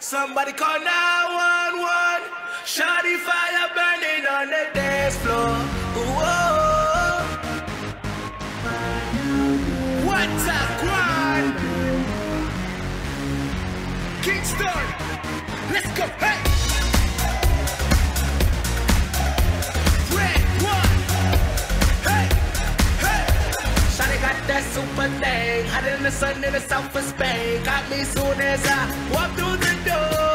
Somebody call 911. Shawty fire burning on the dance floor. Whoa. What's a grind? Kingston, let's go. Hey. Red one. Hey. Hey. Shawty got that super thing. Hot in the sun in the south of Spain. Got me soon as I walk through the door.